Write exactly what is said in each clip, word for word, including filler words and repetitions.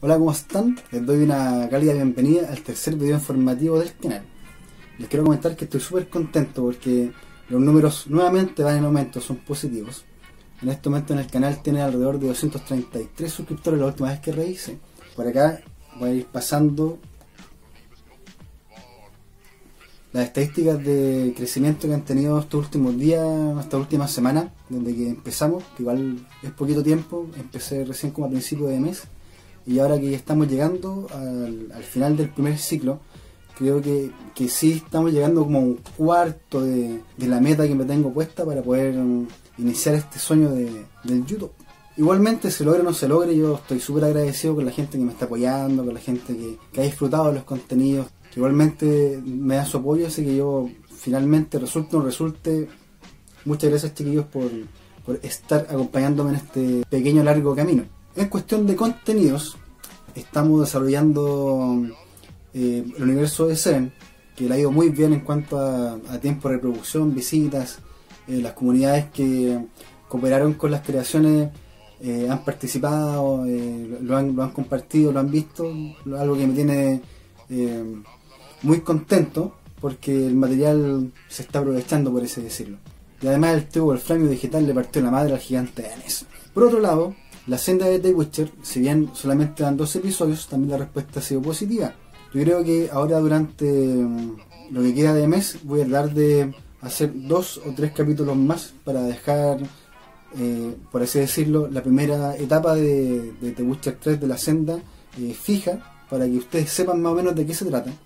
Hola, ¿cómo están? Les doy una cálida bienvenida al tercer video informativo del canal. Les quiero comentar que estoy súper contento porque los números nuevamente van en aumento, son positivos. En este momento en el canal tiene alrededor de doscientos treinta y tres suscriptores la última vez que revisé. Por acá voy a ir pasando las estadísticas de crecimiento que han tenido estos últimos días, estas últimas semanas, desde que empezamos, que igual es poquito tiempo, empecé recién como a principios de mes, y ahora que ya estamos llegando al, al final del primer ciclo, creo que, que sí estamos llegando como a un cuarto de, de la meta que me tengo puesta para poder um, iniciar este sueño de, del YouTube. Igualmente, se logre o no se logre, yo estoy súper agradecido con la gente que me está apoyando, con la gente que, que ha disfrutado de los contenidos, que igualmente me da su apoyo, así que yo finalmente, resulte o no resulte, muchas gracias, chiquillos, por, por estar acompañándome en este pequeño largo camino. En cuestión de contenidos, estamos desarrollando eh, el universo de Seven, que le ha ido muy bien en cuanto a, a tiempo de reproducción, visitas, eh, las comunidades que cooperaron con las creaciones eh, han participado, eh, lo, han, lo han compartido, lo han visto, algo que me tiene eh, muy contento porque el material se está aprovechando, por así decirlo. Y además el Teo Wolframio Digital le partió la madre al gigante danés. Por otro lado, la senda de The Witcher, si bien solamente dan dos episodios, también la respuesta ha sido positiva. Yo creo que ahora durante um, lo que queda de mes voy a tratar de hacer dos o tres capítulos más para dejar, eh, por así decirlo, la primera etapa de, de The Witcher tres de la senda eh, fija, para que ustedes sepan más o menos de qué se trata.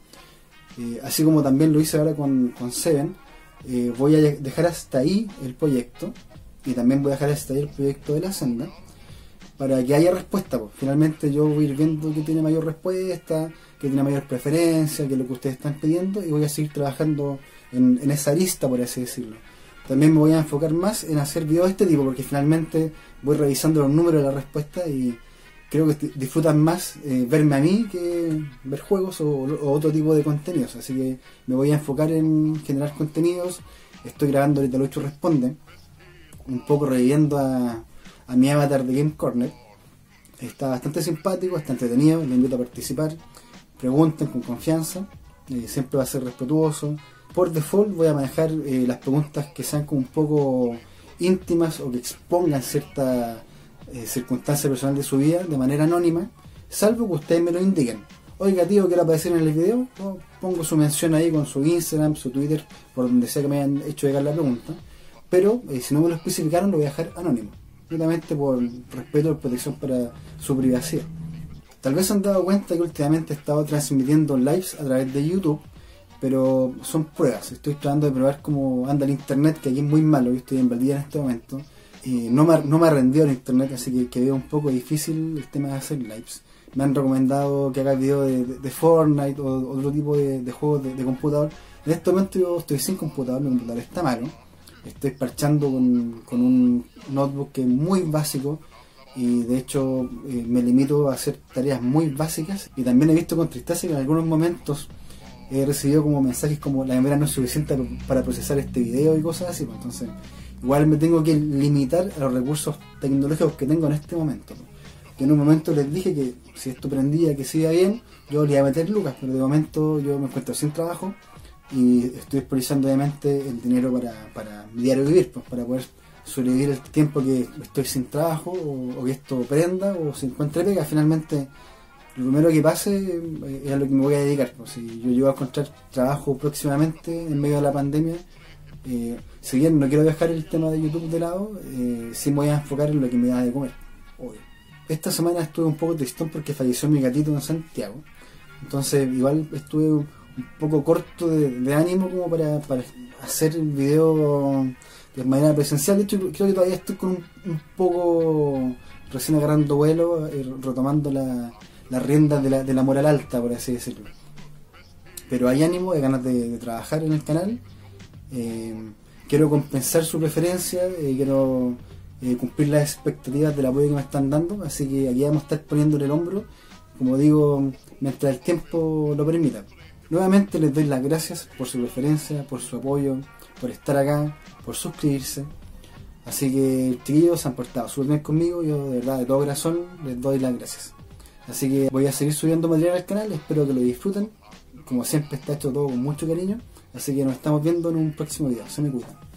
Eh, así como también lo hice ahora con, con Seven, eh, voy a dejar hasta ahí el proyecto, y también voy a dejar hasta ahí el proyecto de la senda, para que haya respuesta. Pues. Finalmente yo voy a ir viendo que tiene mayor respuesta, que tiene mayor preferencia, que es lo que ustedes están pidiendo, y voy a seguir trabajando en, en esa lista, por así decirlo. También me voy a enfocar más en hacer videos de este tipo, porque finalmente voy revisando los números de la respuesta y creo que disfrutan más eh, verme a mí que ver juegos o, o otro tipo de contenidos. Así que me voy a enfocar en generar contenidos. Estoy grabando ahorita el ocho Responde, un poco reviviendo a, a mi avatar de Game Corner. Está bastante simpático, está entretenido, le invito a participar. Pregunten con confianza, eh, siempre va a ser respetuoso. Por default voy a manejar eh, las preguntas que sean como un poco íntimas o que expongan cierta eh, circunstancia personal de su vida de manera anónima, salvo que ustedes me lo indiquen. Oiga, tío, quiero aparecer en el video, oh, pongo su mención ahí con su Instagram, su Twitter, por donde sea que me hayan hecho llegar la pregunta. Pero eh, si no me lo especificaron, lo voy a dejar anónimo, netamente por respeto y protección para su privacidad. Tal vez se han dado cuenta que últimamente he estado transmitiendo lives a través de YouTube, pero son pruebas. Estoy tratando de probar cómo anda el internet, que aquí es muy malo. Yo estoy en Valdivia en este momento y no me, no me ha rendido el internet, así que, que veo un poco difícil el tema de hacer lives. Me han recomendado que haga videos de, de, de Fortnite o otro tipo de, de juegos de, de computador. En este momento yo estoy sin computador, mi computador está malo. Estoy parchando con, con un notebook que es muy básico, y de hecho eh, me limito a hacer tareas muy básicas. Y también he visto con tristeza que en algunos momentos he recibido como mensajes como la memoria no es suficiente para procesar este video y cosas así. Entonces igual me tengo que limitar a los recursos tecnológicos que tengo en este momento. Que en un momento les dije que si esto prendía, que siga bien, yo le iba a meter lucas, pero de momento yo me encuentro sin trabajo y estoy priorizando obviamente el dinero para, para mi diario vivir, pues, para poder sobrevivir el tiempo que estoy sin trabajo o, o que esto prenda o se encuentre pega. Finalmente lo primero que pase eh, es a lo que me voy a dedicar. Pues, si yo llego a encontrar trabajo próximamente en medio de la pandemia, eh, si bien no quiero dejar el tema de YouTube de lado, eh, sí me voy a enfocar en lo que me da de comer, obvio. Esta semana estuve un poco tristón porque falleció mi gatito en Santiago, entonces igual estuve un poco corto de, de ánimo como para, para hacer el video de manera presencial. De hecho creo que todavía estoy con un, un poco recién agarrando vuelo, eh, retomando la, las riendas de la, de la moral alta, por así decirlo. Pero hay ánimo, hay ganas de, de trabajar en el canal. Eh, quiero compensar su preferencia, eh, quiero eh, cumplir las expectativas del apoyo que me están dando, así que aquí vamos a estar poniéndole el hombro, como digo, mientras el tiempo lo permita. Nuevamente les doy las gracias por su preferencia, por su apoyo, por estar acá, por suscribirse. Así que chiquillos, se han portado súper bien conmigo, yo de verdad de todo corazón les doy las gracias. Así que voy a seguir subiendo material al canal, espero que lo disfruten. Como siempre está hecho todo con mucho cariño. Así que nos estamos viendo en un próximo video. Se me cuidan.